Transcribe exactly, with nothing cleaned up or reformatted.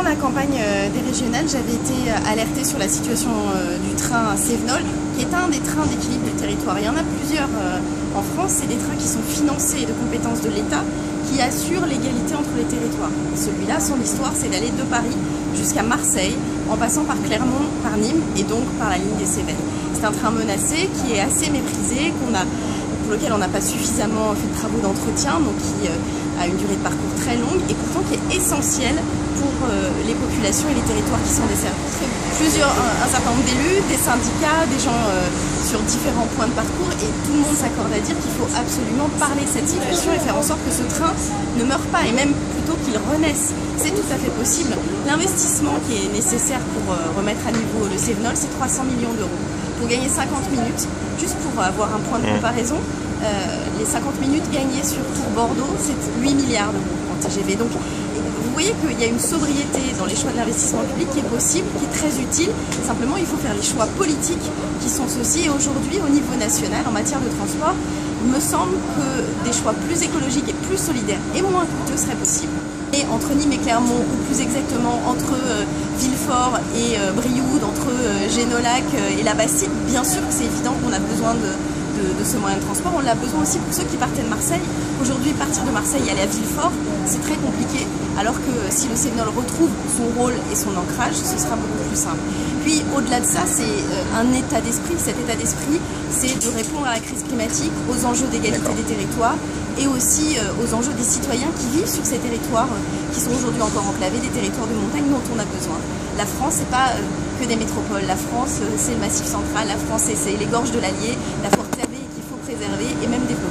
ma campagne des régionales, j'avais été alertée sur la situation du train Cévenol, qui est un des trains d'équilibre du territoire. Il y en a plusieurs en France, c'est des trains qui sont financés de compétences de l'État, qui assurent l'égalité entre les territoires. Celui-là, son histoire, c'est d'aller de Paris jusqu'à Marseille, en passant par Clermont, par Nîmes et donc par la ligne des Cévennes. C'est un train menacé qui est assez méprisé, qu'on a, pour lequel on n'a pas suffisamment fait de travaux d'entretien, donc qui a une durée de parcours très longue et pourtant qui est essentiel pour euh, les populations et les territoires qui sont desservis. Plusieurs, un, un certain nombre d'élus, des syndicats, des gens euh, sur différents points de parcours, et tout le monde s'accorde à dire qu'il faut absolument parler de cette situation et faire en sorte que ce train ne meure pas, et même plutôt qu'il renaisse. C'est tout à fait possible. L'investissement qui est nécessaire pour euh, remettre à niveau le Cévenol, c'est trois cents millions d'euros. Pour gagner cinquante minutes, juste pour avoir un point de comparaison, euh, les cinquante minutes gagnées sur Tours-Bordeaux, c'est huit milliards d'euros en T G V. Donc, vous voyez qu'il y a une sobriété dans les choix de l'investissement public qui est possible, qui est très utile. Simplement, il faut faire les choix politiques qui sont ceux-ci. Et aujourd'hui, au niveau national, en matière de transport, il me semble que des choix plus écologiques et plus solidaires et moins coûteux seraient possibles. Et entre Nîmes et Clermont, ou plus exactement entre euh, Villefort et euh, Brioude, entre euh, Génolac euh, et la Bastide, bien sûr que c'est évident qu'on a besoin de, de, de ce moyen de transport. On l'a besoin aussi pour ceux qui partaient de Marseille. Aujourd'hui, partir de Marseille et aller à Villefort, c'est très compliqué, alors que si le Cévenol retrouve son rôle et son ancrage, ce sera beaucoup plus simple. Puis au-delà de ça, c'est un état d'esprit. Cet état d'esprit, c'est de répondre à la crise climatique, aux enjeux d'égalité des territoires et aussi aux enjeux des citoyens qui vivent sur ces territoires qui sont aujourd'hui encore enclavés, des territoires de montagne dont on a besoin. La France, c'est pas que des métropoles. La France, c'est le Massif central. La France, c'est les gorges de l'Allier, la forêt qu'il faut préserver et même développer.